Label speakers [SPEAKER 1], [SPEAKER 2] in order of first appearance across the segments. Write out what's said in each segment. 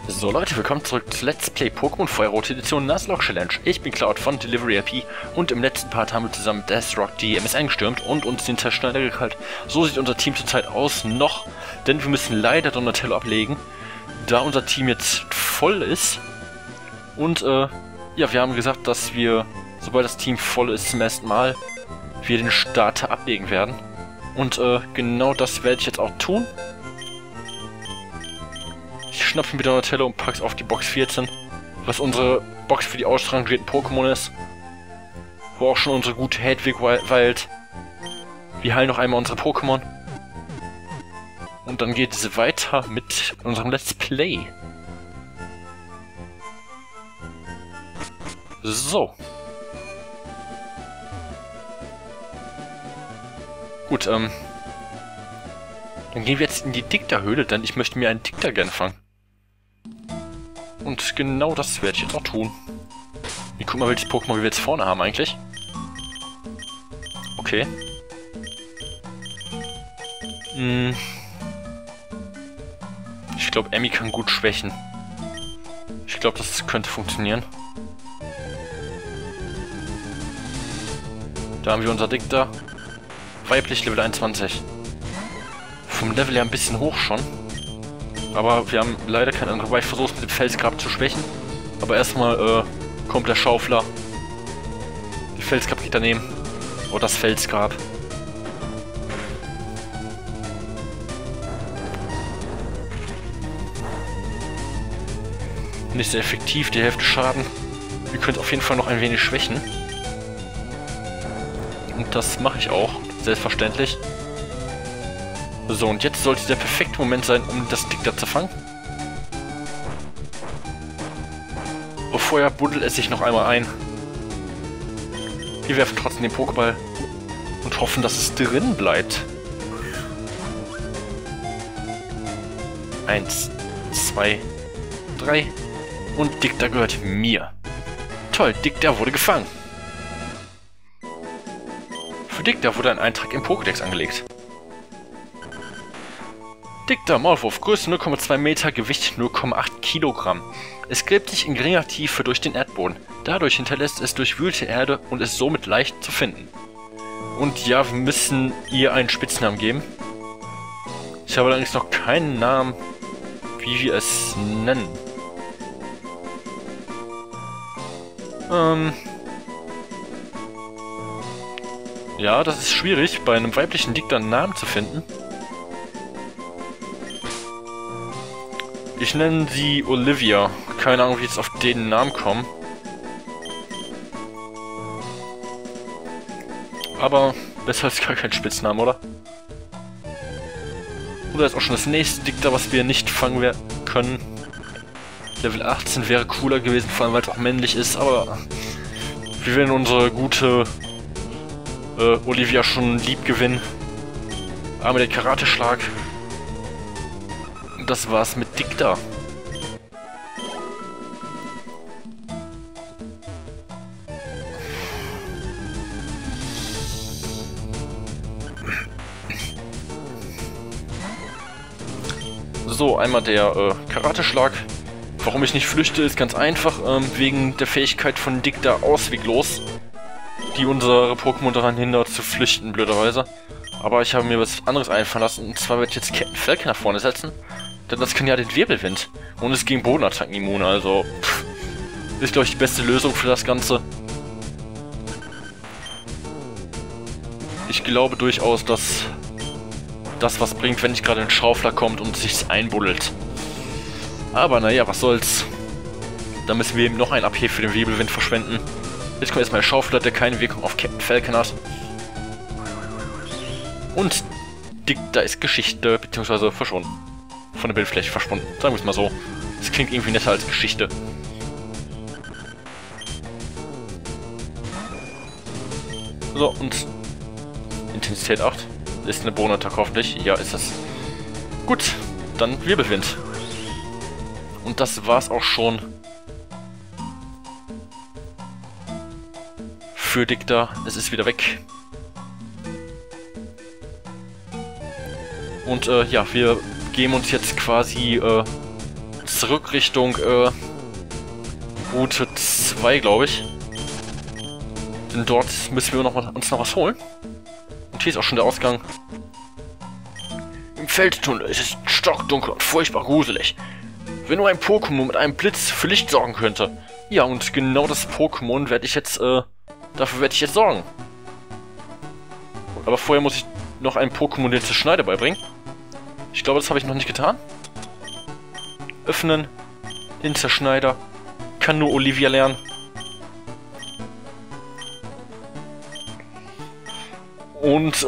[SPEAKER 1] So Leute, willkommen zurück zu Let's Play Pokémon Feuerrot Edition Nuzlocke Challenge. Ich bin Cloud von Delivery RP und im letzten Part haben wir zusammen mit Deathrock die MSN gestürmt und uns den Zerschneider gekrallt. So sieht unser Team zurzeit aus, noch, denn wir müssen leider Donatello ablegen, da unser Team jetzt voll ist. Und ja, wir haben gesagt, dass wir, sobald das Team voll ist zum ersten Mal, wir den Starter ablegen werden. Und genau das werde ich jetzt auch tun. Ich schnappe mir Donatello und pack's auf die Box 14, was unsere Box für die ausrangierten Pokémon ist. Wo auch schon unsere gute Hedwig weilt. Wir heilen noch einmal unsere Pokémon. Und dann geht es weiter mit unserem Let's Play. So. Gut, dann gehen wir jetzt in die Dicta-Höhle, denn ich möchte mir einen Dicta gerne fangen. Und genau das werde ich jetzt auch tun. Ich guck mal, welches Pokémon wir jetzt vorne haben eigentlich. Okay. Ich glaube, Emmy kann gut schwächen. Ich glaube, das könnte funktionieren. Da haben wir unser Dicta. Weiblich Level 21. Vom Level her ein bisschen hoch schon. Aber wir haben leider keinen anderen. Wobei ich versuche es mit dem Felsgrab zu schwächen. Aber erstmal kommt der Schaufler. Die Felsgrab geht daneben. Oder das Felsgrab. Nicht sehr effektiv, die Hälfte Schaden. Wir können es auf jeden Fall noch ein wenig schwächen. Und das mache ich auch, selbstverständlich. So, und jetzt sollte der perfekte Moment sein, um das Dicta zu fangen. Und vorher buddelt es sich noch einmal ein. Wir werfen trotzdem den Pokéball und hoffen, dass es drin bleibt. 1, 2, 3 und Dicta gehört mir. Toll, Dicta wurde gefangen. Für Dicta wurde ein Eintrag im Pokédex angelegt. Dicta, Maulwurf, Größe 0,2 Meter, Gewicht 0,8 Kilogramm. Es gräbt sich in geringer Tiefe durch den Erdboden. Dadurch hinterlässt es durchwühlte Erde und ist somit leicht zu finden. Und ja, wir müssen ihr einen Spitznamen geben. Ich habe allerdings noch keinen Namen, wie wir es nennen. Ja, das ist schwierig, bei einem weiblichen Dicta einen Namen zu finden. Ich nenne sie Olivia. Keine Ahnung, wie ich jetzt auf den Namen komme. Aber besser als gar kein Spitznamen, oder? Oder ist auch schon das nächste Dicta, was wir nicht fangen können. Level 18 wäre cooler gewesen, vor allem weil es auch männlich ist, aber wir werden unsere gute Olivia schon lieb gewinnen. Aber der Karateschlag. Das war's mit Dicta. So, einmal der Karateschlag. Warum ich nicht flüchte, ist ganz einfach. Wegen der Fähigkeit von Dicta ausweglos, die unsere Pokémon daran hindert zu flüchten, blöderweise. Aber ich habe mir was anderes einfallen lassen. Und zwar werde ich jetzt Captain Falcon nach vorne setzen. Denn das kann ja den Wirbelwind. Und ist gegen Bodenattacken immun. Also, ist, glaube ich, die beste Lösung für das Ganze. Ich glaube durchaus, dass das was bringt, wenn nicht gerade ein Schaufler kommt und sich einbuddelt. Aber naja, was soll's. Da müssen wir eben noch ein AP für den Wirbelwind verschwenden. Jetzt kommt erstmal der Schaufler, der keine Wirkung auf Captain Falcon hat. Und Dicta ist Geschichte, beziehungsweise verschwunden. Von der Bildfläche verschwunden. Sagen wir es mal so. Das klingt irgendwie netter als Geschichte. So, und Intensität 8. Ist eine Bodenattacke hoffentlich. Ja, ist es. Gut, dann Wirbelwind. Und das war's auch schon für Dicta. Es ist wieder weg. Und ja, wir geben uns jetzt quasi zurück Richtung Route 2, glaube ich. Denn dort müssen wir uns noch was holen. Und hier ist auch schon der Ausgang. Im Feldtunnel ist es stockdunkel und furchtbar gruselig. Wenn nur ein Pokémon mit einem Blitz für Licht sorgen könnte. Ja, und genau das Pokémon werde ich jetzt, dafür werde ich jetzt sorgen. Aber vorher muss ich noch einem Pokémon den Zerschneider beibringen. Ich glaube, das habe ich noch nicht getan. Öffnen. Den Zerschneider. Kann nur Olivia lernen. Und,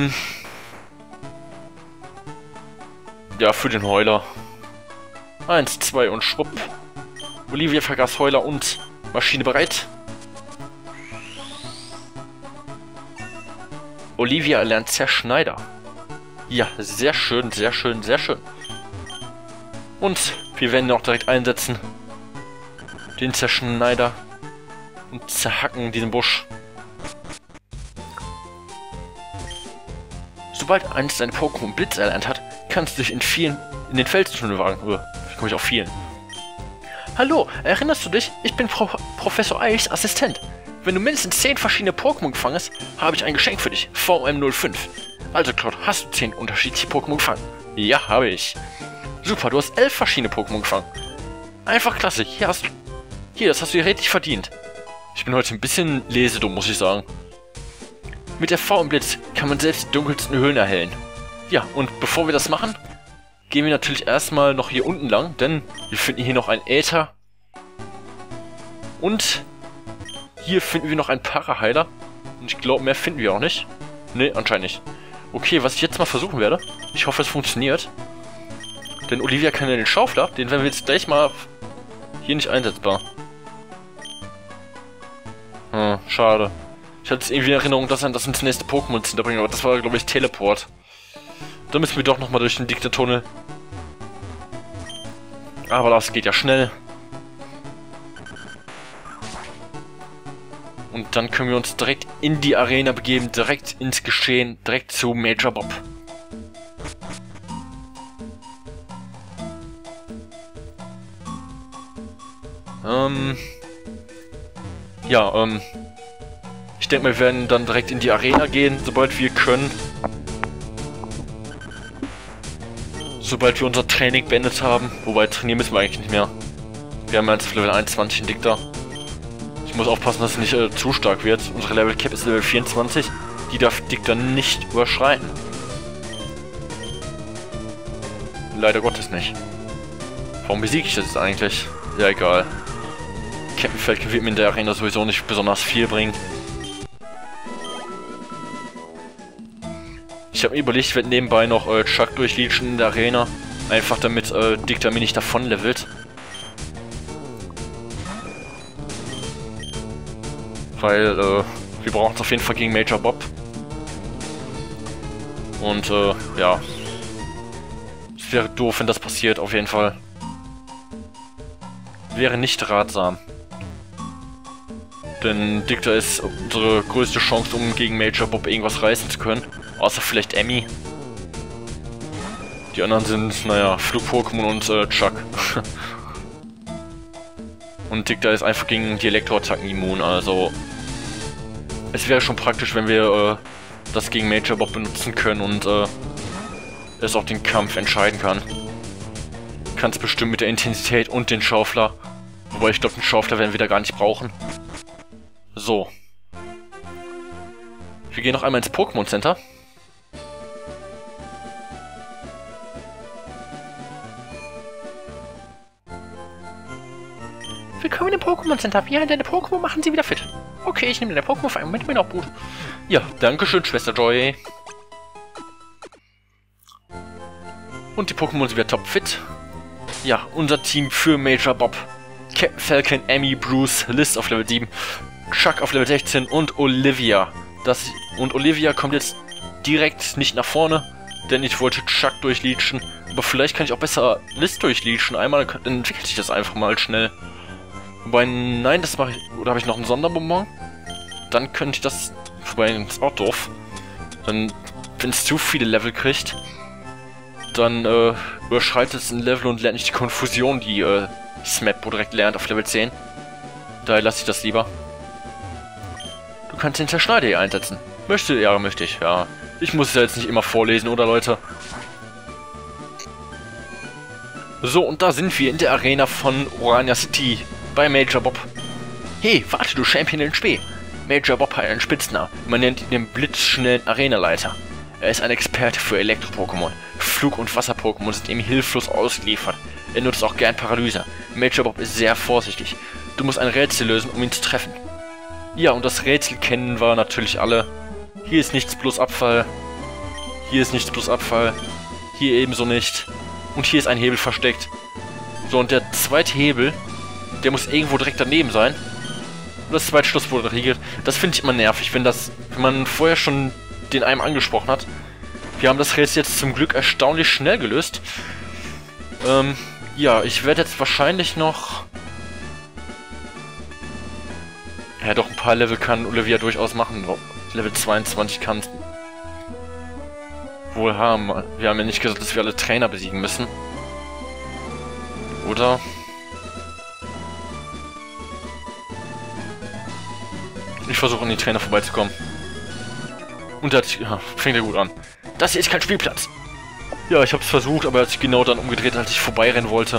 [SPEAKER 1] ja, für den Heuler. 1, 2 und schwupp. Olivia vergaß Heuler und Maschine bereit. Olivia lernt Zerschneider. Ja, sehr schön, sehr schön, sehr schön. Und wir werden ihn auch direkt einsetzen. Den Zerschneider. Und zerhacken diesen Busch. Sobald eins deine Pokémon Blitz erlernt hat, kannst du dich in den Felstunnel wagen. Wie komme ich auf vielen? Hallo, erinnerst du dich? Ich bin Professor Eichs Assistent. Wenn du mindestens 10 verschiedene Pokémon gefangen hast, habe ich ein Geschenk für dich. VM05. Also Cloud, hast du 10 unterschiedliche Pokémon gefangen? Ja, habe ich. Super, du hast 11 verschiedene Pokémon gefangen. Einfach klasse. Hier, das hast du dir richtig verdient. Ich bin heute ein bisschen lesedumm, muss ich sagen. Mit der VM-Blitz kann man selbst die dunkelsten Höhlen erhellen. Ja, und bevor wir das machen, gehen wir natürlich erstmal noch hier unten lang, denn wir finden hier noch ein Äther. Und hier finden wir noch einen Paraheiler. Und ich glaube, mehr finden wir auch nicht. Ne, anscheinend nicht. Okay, was ich jetzt mal versuchen werde, ich hoffe, es funktioniert. Denn Olivia kann ja den Schaufler, den werden wir jetzt gleich mal hier nicht einsetzbar. Schade. Ich hatte irgendwie in Erinnerung, dass das ins nächste Pokémon-Center bringen, aber das war, glaube ich, Teleport. Da müssen wir doch nochmal durch den Diktattunnel. Aber das geht ja schnell. Und dann können wir uns direkt in die Arena begeben, direkt ins Geschehen, direkt zu Major Bob. Ja, ich denke, wir werden dann direkt in die Arena gehen, sobald wir können. Sobald wir unser Training beendet haben. Wobei, trainieren müssen wir eigentlich nicht mehr. Wir haben jetzt auf Level 21 einen Dicta. Ich muss aufpassen, dass es nicht zu stark wird. Unsere Level Cap ist Level 24. Die darf Dicta nicht überschreiten. Leider Gottes nicht. Warum besiege ich das jetzt eigentlich? Ja, egal. Captain Falcon wird mir in der Arena sowieso nicht besonders viel bringen. Ich habe mir überlegt, ich werde nebenbei noch Chuck durchleachen in der Arena. Einfach damit Dicta mir nicht davon levelt. Weil wir brauchen es auf jeden Fall gegen Major Bob. Und ja. Es wäre doof, wenn das passiert, auf jeden Fall. Wäre nicht ratsam. Denn Dicta ist unsere größte Chance, um gegen Major Bob irgendwas reißen zu können. Außer vielleicht Emmy. Die anderen sind, naja, Flug-Pokémon und Chuck. Und Dicta ist einfach gegen die Elektroattacken immun, also... Es wäre schon praktisch, wenn wir das gegen Major Bob benutzen können und es auch den Kampf entscheiden kann. Kann es bestimmt mit der Intensität und den Schaufler. Wobei ich glaube, den Schaufler werden wir da gar nicht brauchen. So. Wir gehen noch einmal ins Pokémon Center. Willkommen im Pokémon Center. Wir deine Pokémon machen sie wieder fit. Okay, ich nehme deine Pokémon für einen Moment mit auf Boot. Ja, danke schön, Schwester Joy. Und die Pokémon sind wieder topfit. Ja, unser Team für Major Bob. Captain Falcon, Emmy, Bruce, Liz auf Level 7, Chuck auf Level 16 und Olivia. Und Olivia kommt jetzt direkt nicht nach vorne, denn ich wollte Chuck durchleachen. Aber vielleicht kann ich auch besser Liz durchleachen. Einmal dann entwickelt sich das einfach mal schnell. Wobei, nein, das mache ich... Oder habe ich noch einen Sonderbonbon? Dann könnte ich das... Wobei, das ist auch doof. Dann, wenn es zu viele Level kriegt, dann überschreitet es ein Level und lernt nicht die Konfusion, die Smeppo direkt lernt auf Level 10. Daher lasse ich das lieber. Du kannst den Zerschneider hier einsetzen. Möchte? Ja, möchte ich. Ja. Ich muss es ja jetzt nicht immer vorlesen, oder Leute? So, und da sind wir in der Arena von Orania City bei Major Bob. Hey, warte, du Champion in Spee. Major Bob hat einen Spitznamen. Man nennt ihn den blitzschnellen Arenaleiter. Er ist ein Experte für Elektro-Pokémon. Flug- und Wasser-Pokémon sind ihm hilflos ausgeliefert. Er nutzt auch gern Paralyse. Major Bob ist sehr vorsichtig. Du musst ein Rätsel lösen, um ihn zu treffen. Ja, und das Rätsel kennen wir natürlich alle. Hier ist nichts bloß Abfall. Hier ist nichts bloß Abfall. Hier ebenso nicht. Und hier ist ein Hebel versteckt. So, und der zweite Hebel, der muss irgendwo direkt daneben sein. Und das zweite Schloss wurde riegelt. Das finde ich immer nervig, wenn man vorher schon den einem angesprochen hat. Wir haben das Rätsel jetzt zum Glück erstaunlich schnell gelöst. Ja, ich werde jetzt wahrscheinlich noch... Ja, doch, ein paar Level kann Olivia durchaus machen. Level 22 kann wohl haben. Wir haben ja nicht gesagt, dass wir alle Trainer besiegen müssen. Oder? Ich versuche an die Trainer vorbeizukommen. Und das ja, fängt ja gut an. Das hier ist kein Spielplatz. Ja, ich habe es versucht, aber er hat sich genau dann umgedreht, als ich vorbeirennen wollte.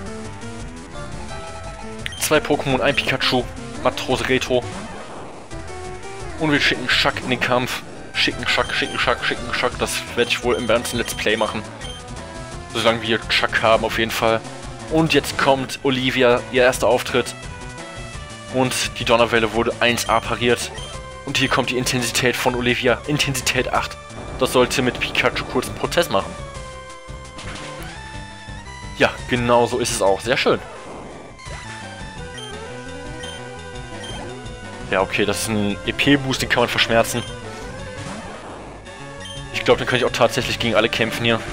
[SPEAKER 1] 2 Pokémon, ein Pikachu, Matrose Retro. Und wir schicken Schack in den Kampf. Schicken Schack. Das werde ich wohl im ganzen Let's Play machen. Solange wir Schack haben, auf jeden Fall. Und jetzt kommt Olivia, ihr erster Auftritt. Und die Donnerwelle wurde 1A pariert. Und hier kommt die Intensität von Olivia. Intensität 8. Das sollte mit Pikachu kurz einen Prozess machen. Ja, genau so ist es auch. Sehr schön. Ja, okay, das ist ein EP-Boost, den kann man verschmerzen. Ich glaube, den kann ich auch tatsächlich gegen alle kämpfen hier.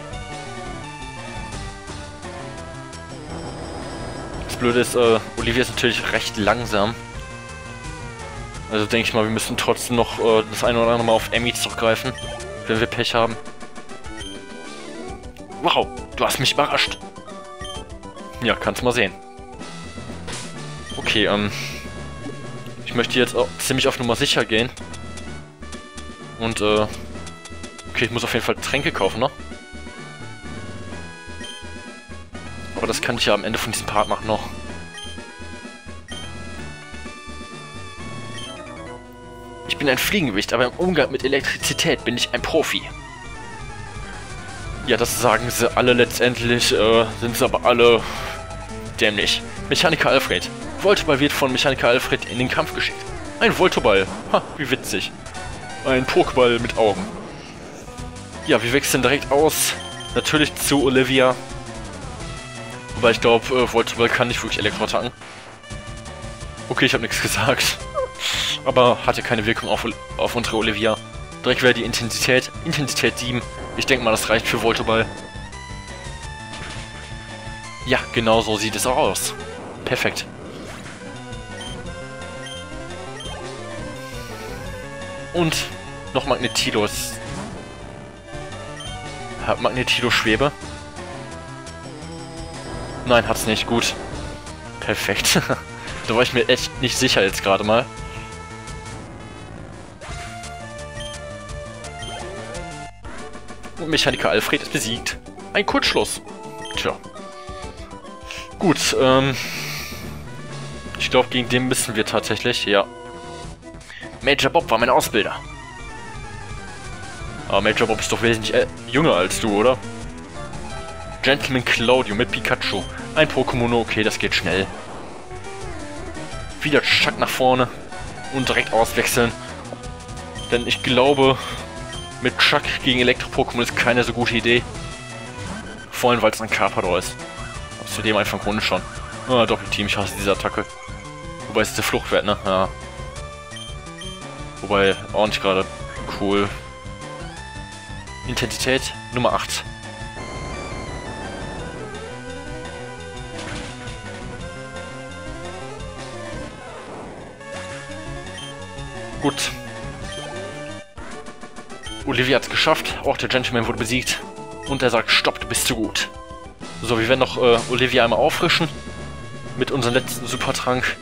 [SPEAKER 1] Das Blöde ist, Olivia ist natürlich recht langsam. Also denke ich mal, wir müssen trotzdem noch das eine oder andere Mal auf Emmy zurückgreifen, wenn wir Pech haben. Wow, du hast mich überrascht. Ja, kannst mal sehen. Okay, ich möchte jetzt auch ziemlich auf Nummer sicher gehen. Und, okay, ich muss auf jeden Fall Tränke kaufen, ne? Aber das kann ich ja am Ende von diesem Part machen noch. Ich bin ein Fliegengewicht, aber im Umgang mit Elektrizität bin ich ein Profi. Ja, das sagen sie alle letztendlich, sind sie aber alle dämlich. Mechaniker Alfred. Voltoball wird von Mechaniker Alfred in den Kampf geschickt. Ein Voltoball. Ha, wie witzig. Ein Pokéball mit Augen. Ja, wir wechseln direkt aus. Natürlich zu Olivia. Wobei ich glaube, Voltoball kann nicht wirklich Elektro-Attacken. Okay, ich habe nichts gesagt. Aber hat ja keine Wirkung auf unsere Olivia. Direkt wäre die Intensität. Intensität 7. Ich denke mal, das reicht für Voltoball. Ja, genau so sieht es auch aus. Perfekt. Und noch Magnetilos. Hat Magnetilo Schwebe? Nein, hat's nicht. Gut. Perfekt. Da war ich mir echt nicht sicher jetzt gerade mal. Und Mechaniker Alfred ist besiegt. Ein Kurzschluss. Tja. Gut, ich glaube, gegen den müssen wir tatsächlich, ja. Major Bob war mein Ausbilder. Aber Major Bob ist doch wesentlich jünger als du, oder? Gentleman Claudio mit Pikachu. Ein Pokémon, okay, das geht schnell. Wieder Chuck nach vorne. Und direkt auswechseln. Denn ich glaube, mit Chuck gegen Elektro-Pokémon ist keine so gute Idee. Vor allem, weil es ein Carpador ist. Zu dem einfach Grund schon. Ah, Doppelteam, ich hasse diese Attacke. Wobei es ist der Fluchtwert, ne? Ja. Wobei, auch nicht gerade cool. Intensität Nummer 8. Gut. Olivia hat es geschafft. Auch der Gentleman wurde besiegt. Und er sagt, stopp, du bist zu gut. So, wir werden noch Olivia einmal auffrischen. Mit unserem letzten Supertrank.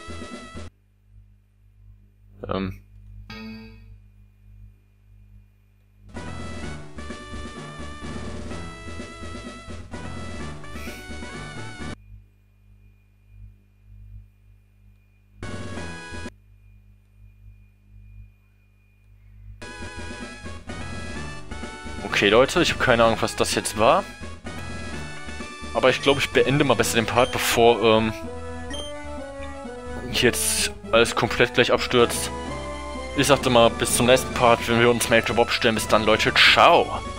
[SPEAKER 1] Okay, Leute, ich habe keine Ahnung, was das jetzt war. Aber ich glaube, ich beende mal besser den Part, bevor jetzt alles komplett gleich abstürzt. Ich sagte mal, bis zum nächsten Part, wenn wir uns Major Bob stellen. Bis dann, Leute. Ciao!